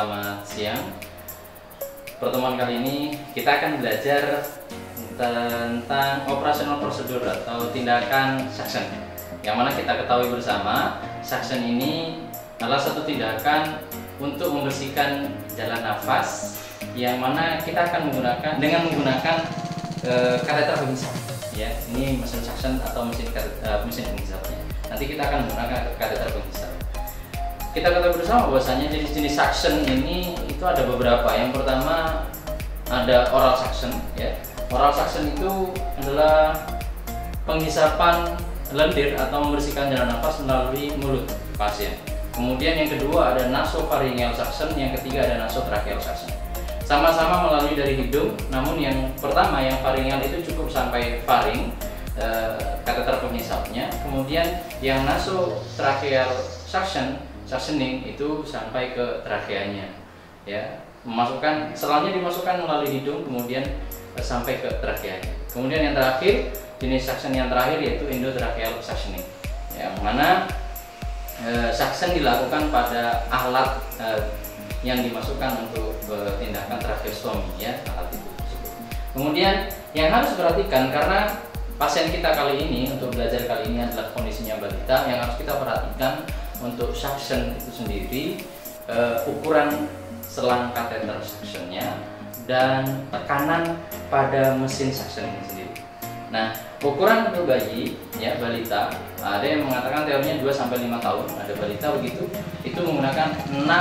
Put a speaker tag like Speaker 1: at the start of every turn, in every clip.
Speaker 1: Selamat siang. Pertemuan kali ini kita akan belajar tentang operasional prosedur atau tindakan suction. Yang mana kita ketahui bersama, suction ini adalah satu tindakan untuk membersihkan jalan nafas, yang mana kita akan menggunakan kateter penghisap. Ya, ini mesin suction atau mesin penghisapnya. Nanti kita akan menggunakan kateter penghisap. Kita ketahui bersama bahwasanya jenis-jenis suction ini itu ada beberapa. Yang pertama ada oral suction, ya. Oral suction itu adalah penghisapan lendir atau membersihkan jalan nafas melalui mulut pasien. Kemudian yang kedua ada nasopharyngeal suction, yang ketiga ada nasotracheal suction. Sama-sama melalui dari hidung, namun yang pertama yang pharyngeal itu cukup sampai faring, kateter penghisapnya. Kemudian yang nasotracheal suctioning itu sampai ke trakeanya, ya, selanjutnya dimasukkan melalui hidung kemudian sampai ke trakeanya. Kemudian yang terakhir, jenis suction yang terakhir yaitu endotracheal suctioning, yang mana suction dilakukan pada alat yang dimasukkan untuk tindakan tracheostomi, ya, alat itu. Kemudian yang harus diperhatikan, karena pasien kita kali ini untuk belajar kali ini adalah kondisinya balita, yang harus kita perhatikan untuk suction itu sendiri, ukuran selang kateter suctionnya dan tekanan pada mesin suction ini sendiri. Nah, ukuran untuk bayi, ya, balita, ada yang mengatakan teorinya 2-5 tahun, ada balita begitu, itu menggunakan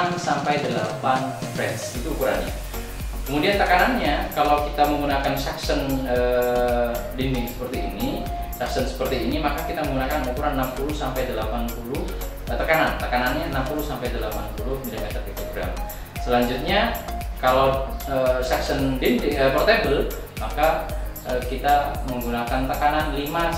Speaker 1: 6-8 French, itu ukurannya. Kemudian tekanannya, kalau kita menggunakan suction dinding seperti ini, maka kita menggunakan ukuran 60-80 tekanannya 60-80 mm/kg. Selanjutnya, kalau suction dinding portable, maka kita menggunakan tekanan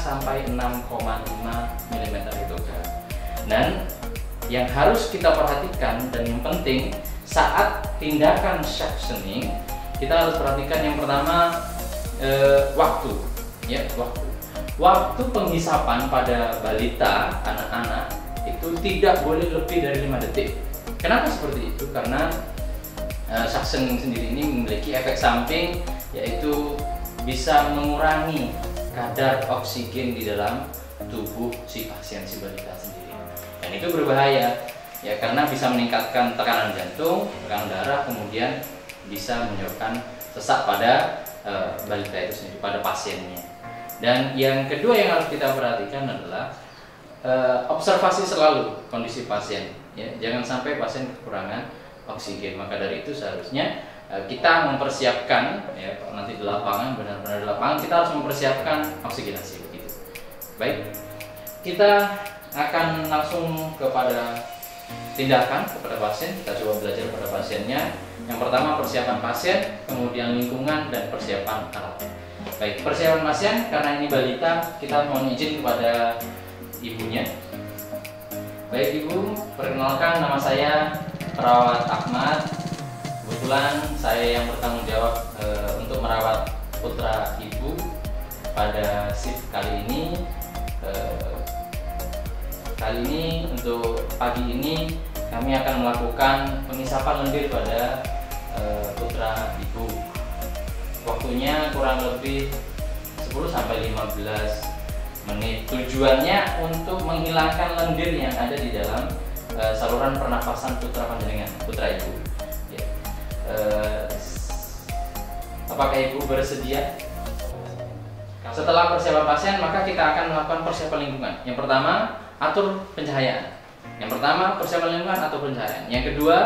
Speaker 1: 5-6,5 mm/kg. Dan yang harus kita perhatikan dan yang penting saat tindakan suctioning, kita harus perhatikan yang pertama waktu, ya, waktu penghisapan pada balita, anak-anak itu tidak boleh lebih dari 5 detik. Kenapa seperti itu? Karena suction sendiri ini memiliki efek samping, yaitu bisa mengurangi kadar oksigen di dalam tubuh si pasien, si balita sendiri. Dan itu berbahaya, ya, karena bisa meningkatkan tekanan jantung, tekanan darah, kemudian bisa menyebabkan sesak pada balita itu sendiri, pada pasiennya. Dan yang kedua yang harus kita perhatikan adalah observasi selalu kondisi pasien, ya, jangan sampai pasien kekurangan oksigen. Maka dari itu seharusnya kita mempersiapkan, ya, nanti di lapangan, benar-benar di lapangan kita harus mempersiapkan oksigenasi begitu. Baik, kita akan langsung kepada tindakan kepada pasien. Kita coba belajar pada pasiennya. Yang pertama persiapan pasien, kemudian lingkungan, dan persiapan alat. Baik, persiapan pasien, karena ini balita, kita mohon izin kepada ibunya. Baik Ibu, perkenalkan, nama saya Perawat Ahmad. Kebetulan saya yang bertanggung jawab untuk merawat putra Ibu pada shift kali ini. Kali ini untuk pagi ini kami akan melakukan penghisapan lendir pada putra Ibu. Waktunya kurang lebih 10-15 menit. Tujuannya untuk menghilangkan lendir yang ada di dalam saluran pernafasan putra Ibu. Ya. Apakah Ibu bersedia? Setelah persiapan pasien, maka kita akan melakukan persiapan lingkungan. Yang pertama, atur pencahayaan. Yang kedua,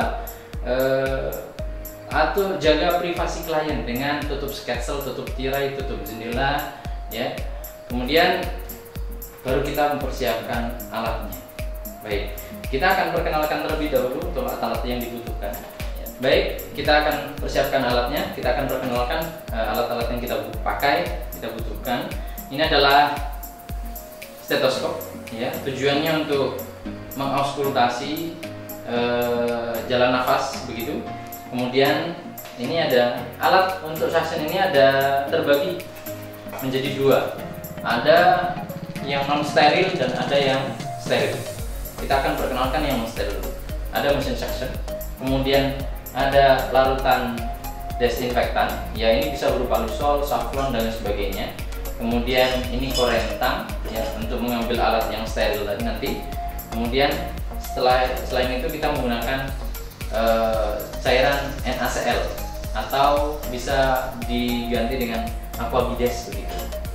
Speaker 1: atur jaga privasi klien dengan tutup sketsel, tutup tirai, tutup jendela, ya. Kemudian baru kita mempersiapkan alatnya. Baik, kita akan perkenalkan terlebih dahulu untuk alat yang dibutuhkan. Baik, kita akan persiapkan alatnya. Kita akan perkenalkan alat-alat yang kita butuhkan. Ini adalah stetoskop, ya. Tujuannya untuk mengauskultasi jalan nafas begitu. Kemudian ini ada alat untuk suction, ini ada terbagi menjadi dua. Ada yang non steril dan ada yang steril. Kita akan perkenalkan yang non steril. Ada mesin suction, kemudian ada larutan desinfektan, ya ini bisa berupa Lysol, saffron dan lain sebagainya. Kemudian ini korentang ya untuk mengambil alat yang steril nanti. Kemudian selain itu kita menggunakan cairan NaCl atau bisa diganti dengan aquabides begitu.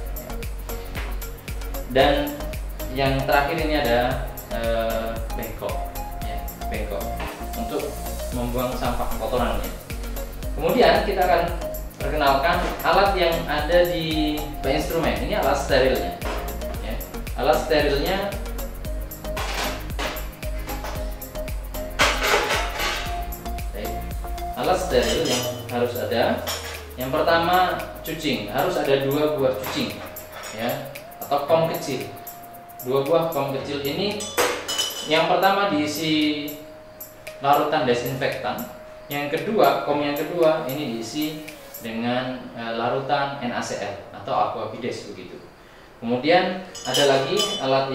Speaker 1: Dan yang terakhir ini ada bengkok, ya, bengkok untuk membuang sampah kotorannya. Kemudian kita akan perkenalkan alat yang ada di instrumen. Ini alat sterilnya. Ya. Alat sterilnya alat steril yang harus ada. Yang pertama cucing, harus ada 2 buah cucing, ya, atau kom kecil. 2 buah kom kecil ini, yang pertama diisi larutan desinfektan. Yang kedua, kom yang kedua ini diisi dengan larutan NaCl atau aquabides begitu. Kemudian ada lagi alat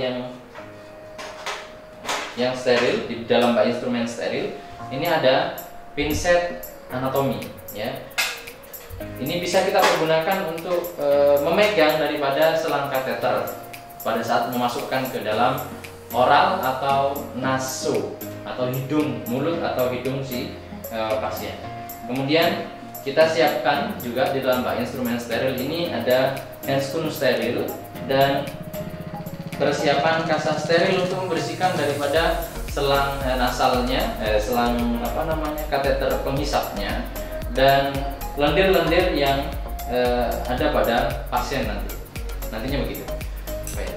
Speaker 1: yang steril di dalam bak instrumen steril. Ini ada pinset anatomi, ya. Ini bisa kita pergunakan untuk memegang daripada selang kateter pada saat memasukkan ke dalam oral atau naso atau hidung, mulut atau hidung si pasien. Kemudian kita siapkan juga di dalam bak instrumen steril ini ada handscoon steril dan persiapan kasa steril untuk membersihkan daripada selang nasalnya, selang kateter penghisapnya dan lendir-lendir yang ada pada pasien nantinya begitu. Baik.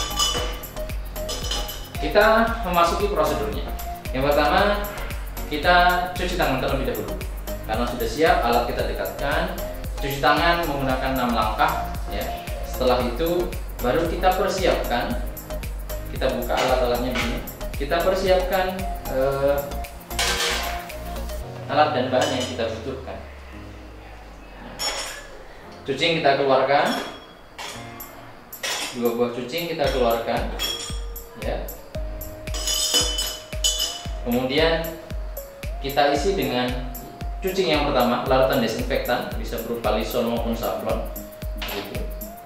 Speaker 1: Kita memasuki prosedurnya. Yang pertama, kita cuci tangan terlebih dahulu. Karena sudah siap, alat kita dekatkan. Cuci tangan menggunakan 6 langkah, ya. Setelah itu baru kita persiapkan. Kita buka alat-alatnya begini. Kita persiapkan alat dan bahan yang kita butuhkan. Cucing kita keluarkan. 2 buah cucing kita keluarkan, ya. Kemudian kita isi dengan cucing yang pertama, larutan desinfektan, bisa berupa Lysol maupun saffron. Gitu.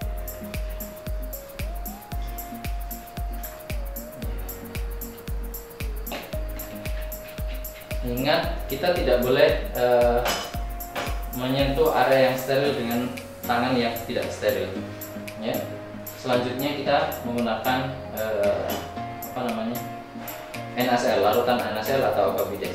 Speaker 1: Ingat, kita tidak boleh menyentuh area yang steril dengan tangan yang tidak steril. Ya. Selanjutnya kita menggunakan NaCl, larutan NaCl atau aquabides.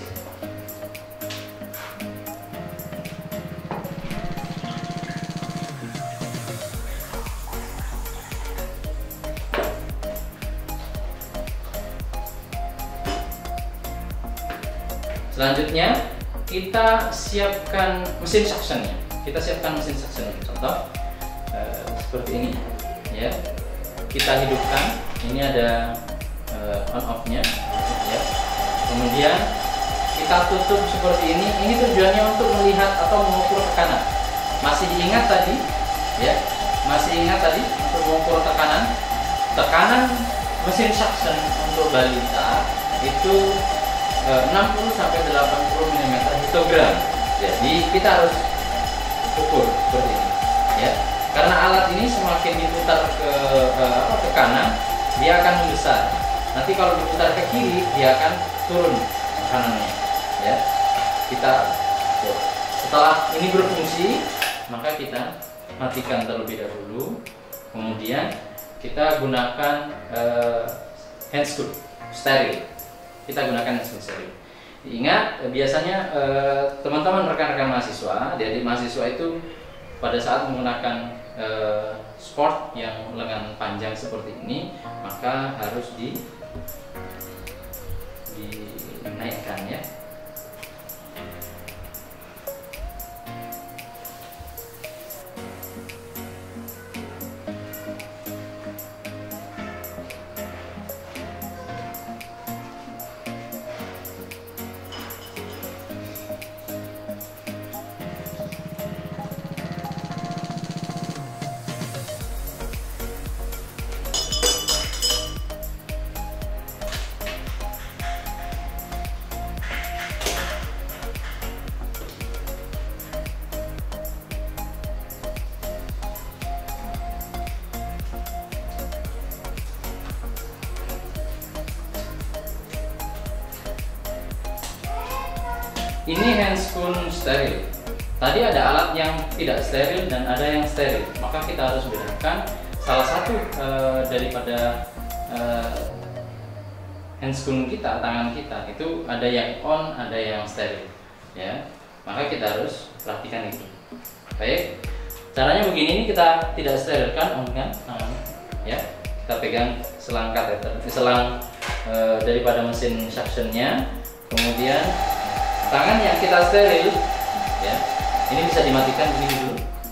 Speaker 1: Selanjutnya kita siapkan mesin suctionnya. Contoh seperti ini, ya. Kita hidupkan. Ini ada on off-nya, ya. Kemudian kita tutup seperti ini. Ini tujuannya untuk melihat atau mengukur tekanan. Masih ingat tadi, ya? Masih ingat tadi untuk mengukur tekanan. Tekanan mesin suction untuk balita itu 60 sampai 80 mm histogram. Jadi kita harus ukur seperti ini, ya. Karena alat ini semakin diputar ke kanan, dia akan membesar. Nanti kalau diputar ke kiri, dia akan turun tekanannya, ya. Setelah ini berfungsi, maka kita matikan terlebih dahulu. Kemudian kita gunakan handscoon steril. Ingat, biasanya teman-teman rekan-rekan mahasiswa, adik-adik mahasiswa itu pada saat menggunakan sport yang lengan panjang seperti ini, maka harus dinaikkan, ya. ini handscoon steril. Tadi ada alat yang tidak steril dan ada yang steril, maka kita harus bedakan salah satu daripada handscoon kita, tangan kita itu ada yang on, ada yang steril, ya. Maka kita harus perhatikan itu. Baik, caranya begini, ini kita tidak sterilkan, on kan tangannya, ya. Kita pegang selang kateter, selang daripada mesin suctionnya, kemudian tangan yang kita steril, ya. Ini bisa dimatikan begini dulu.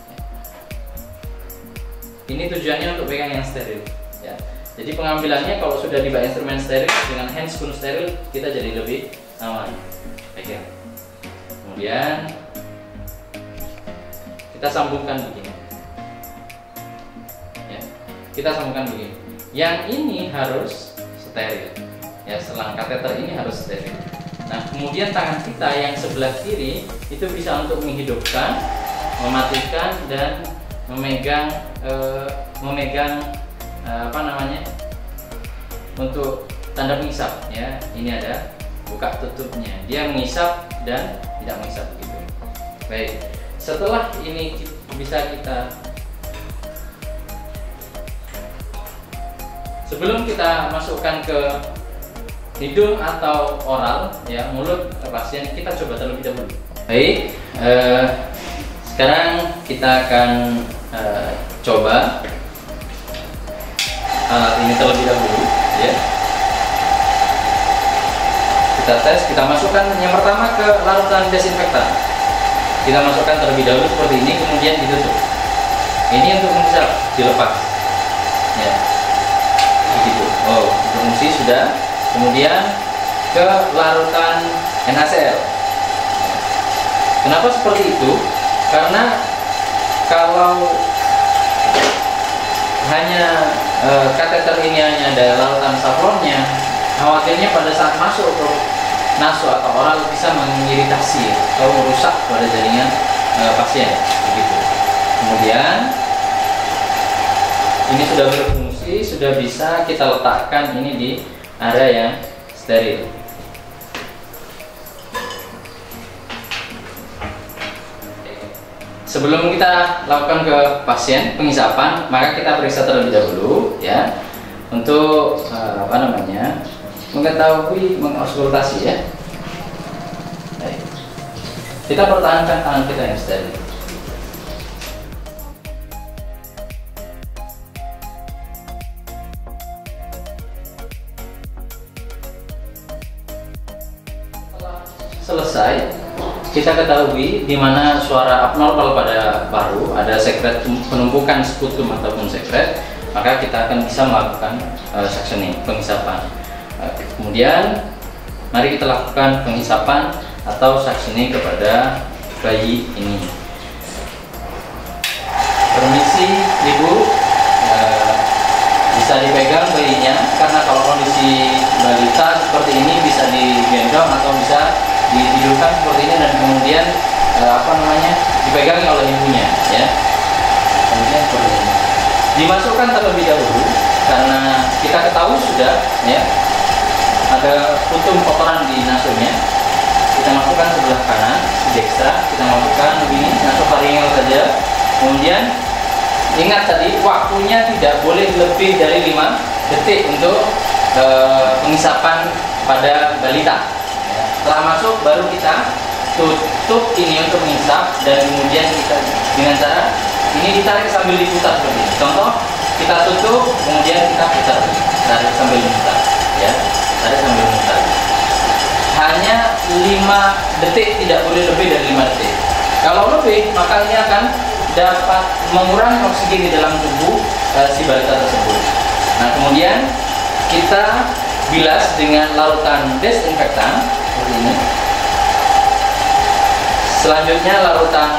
Speaker 1: Ini tujuannya untuk pegang yang steril, ya. Jadi pengambilannya kalau sudah di bak instrumen steril dengan handscoon steril, kita jadi lebih aman. Pegang. Kemudian kita sambungkan begini, ya. Kita sambungkan begini. Yang ini harus steril, ya. Selang kateter ini harus steril. Nah, kemudian tangan kita yang sebelah kiri itu bisa untuk menghidupkan, mematikan, dan memegang apa namanya, untuk tanda mengisap, ya. Ini ada buka tutupnya, dia mengisap dan tidak mengisap begitu. Baik, setelah ini bisa kita, sebelum kita masukkan ke hidung atau oral, ya, mulut pasien, kita coba terlebih dahulu. Baik, sekarang kita akan coba alat ini terlebih dahulu, ya. Kita tes, kita masukkan yang pertama ke larutan desinfektan. Kita masukkan terlebih dahulu seperti ini, kemudian ditutup. Ini untuk mengisap, dilepas, ya. Begitu. Oh, untuk fungsi sudah. Kemudian ke larutan NaCl. Kenapa seperti itu? Karena kalau hanya kateter ini hanya ada larutan saffronnya, khawatirnya pada saat masuk ke naso atau oral bisa mengiritasi atau merusak pada jaringan pasien. Begitu. Kemudian ini sudah berfungsi, sudah bisa kita letakkan ini di area yang steril. Sebelum kita lakukan ke pasien pengisapan, maka kita periksa terlebih dahulu, ya, untuk apa namanya, mengetahui, mengauskultasi, ya. Baik. Kita pertahankan tangan kita yang steril. Selesai, kita ketahui di mana suara abnormal pada paru, ada sekret penumpukan sputum ataupun sekret, maka kita akan bisa melakukan suctioning, pengisapan. Kemudian mari kita lakukan pengisapan atau suctioning kepada bayi ini. Permisi Ibu, bisa dipegang bayinya, karena kalau kondisi balita seperti ini bisa digendong atau bisa ditidurkan seperti ini dan kemudian apa namanya, dipegang oleh ibunya, ya. Kemudian seperti ini dimasukkan terlebih dahulu, karena kita ketahui sudah, ya, ada putum kotoran di nasonya. Kita masukkan sebelah kanan, dextra, kita masukkan begini, nasofaringel saja. Kemudian ingat tadi waktunya tidak boleh lebih dari 5 detik untuk pengisapan pada balita. Setelah masuk baru kita tutup ini untuk mengisap, dan kemudian kita dengan cara ini ditarik sambil diputar seperti ini. Contoh, kita tutup kemudian kita putar, tarik sambil memutar, ya, tarik sambil memutar. Hanya 5 detik, tidak boleh lebih dari 5 detik. Kalau lebih, maka ini akan dapat mengurangi oksigen di dalam tubuh si balita tersebut. Nah, kemudian kita bilas dengan larutan desinfektan seperti ini. Selanjutnya larutan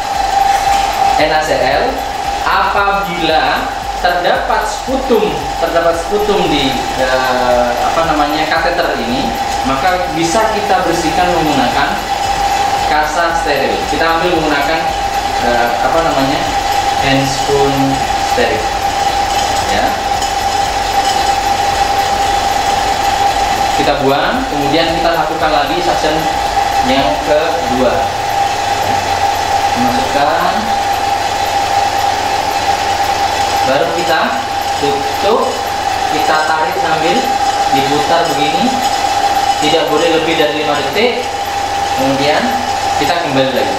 Speaker 1: NaCl. Apabila terdapat sputum di apa namanya, kateter ini, maka bisa kita bersihkan menggunakan kasa steril. Kita ambil menggunakan apa namanya, handscoon steril, ya. Kita buang, kemudian kita lakukan lagi suction yang kedua. Masukkan, baru kita tutup, kita tarik sambil diputar begini, tidak boleh lebih dari 5 detik. Kemudian kita kembali lagi.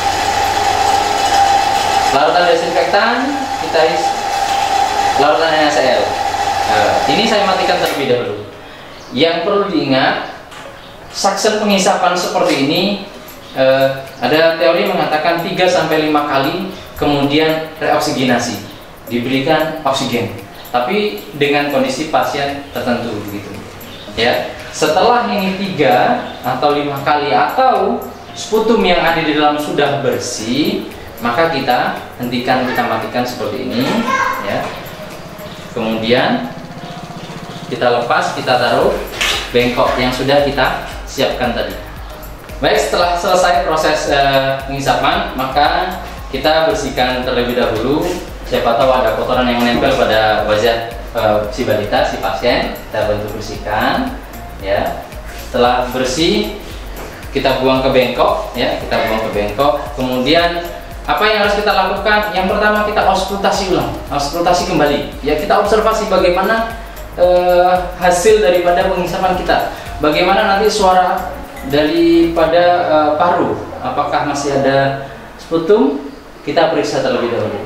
Speaker 1: Larutan desinfektan kita isi larutan NaCl. Ini saya matikan terlebih dahulu. Yang perlu diingat, suction penghisapan seperti ini ada teori mengatakan 3-5 kali kemudian reoksigenasi, diberikan oksigen, tapi dengan kondisi pasien tertentu begitu. Ya, setelah ini 3 atau 5 kali atau sputum yang ada di dalam sudah bersih, maka kita hentikan, kita matikan seperti ini. Ya. Kemudian kita lepas, kita taruh bengkok yang sudah kita siapkan tadi. Baik, setelah selesai proses penghisapan, maka kita bersihkan terlebih dahulu. Siapa tahu ada kotoran yang menempel pada wajah si balita, si pasien, kita bantu bersihkan. Ya, setelah bersih, kita buang ke bengkok. Ya, kita buang ke bengkok. Kemudian apa yang harus kita lakukan? Yang pertama, kita auskultasi ulang, auskultasi kembali. Ya, kita observasi bagaimana hasil daripada penghisapan kita. Bagaimana nanti suara daripada paru, apakah masih ada sputum? Kita periksa terlebih dahulu.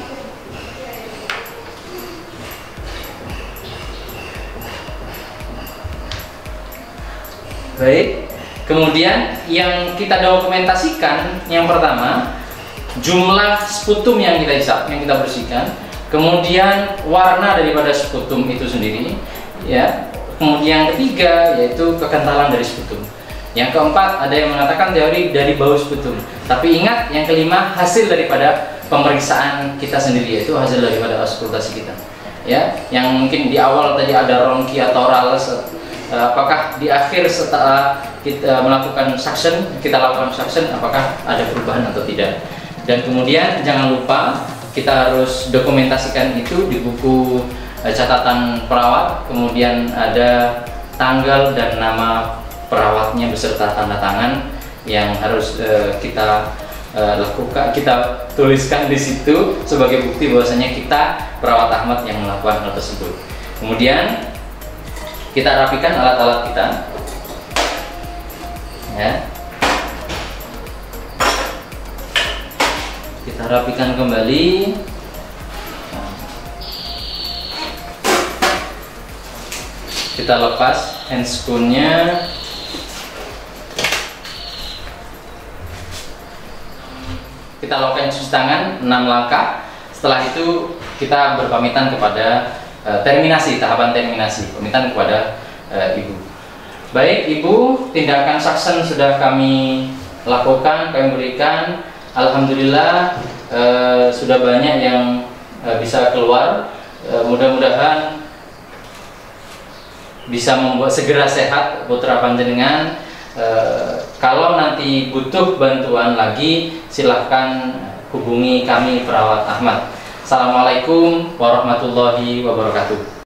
Speaker 1: Baik, kemudian yang kita dokumentasikan yang pertama, jumlah sputum yang kita hisap, yang kita bersihkan, kemudian warna daripada sputum itu sendiri, ya. Kemudian yang ketiga yaitu kekentalan dari sputum. Yang keempat, ada yang mengatakan teori dari bau sputum. Tapi ingat, yang kelima, hasil daripada pemeriksaan kita sendiri, yaitu hasil daripada auskultasi kita. Ya, yang mungkin di awal tadi ada ronki atau rales, apakah di akhir setelah kita melakukan suction, kita lakukan suction, apakah ada perubahan atau tidak. Dan kemudian jangan lupa kita harus dokumentasikan itu di buku catatan perawat, kemudian ada tanggal dan nama perawatnya beserta tanda tangan yang harus kita lakukan, kita tuliskan di situ sebagai bukti bahwasanya kita perawat Ahmad yang melakukan hal tersebut. Kemudian kita rapikan alat-alat kita, ya. Kita rapikan kembali. Kita lepas handscoon-nya. Kita lakukan cuci tangan 6 langkah. Setelah itu kita berpamitan kepada terminasi, tahapan terminasi, pamitan kepada ibu. Baik ibu, tindakan suction sudah kami lakukan, kami berikan. Alhamdulillah sudah banyak yang bisa keluar. Mudah-mudahan bisa membuat segera sehat putra panjenengan. Kalau nanti butuh bantuan lagi, silahkan hubungi kami perawat Ahmad. Assalamualaikum warahmatullahi wabarakatuh.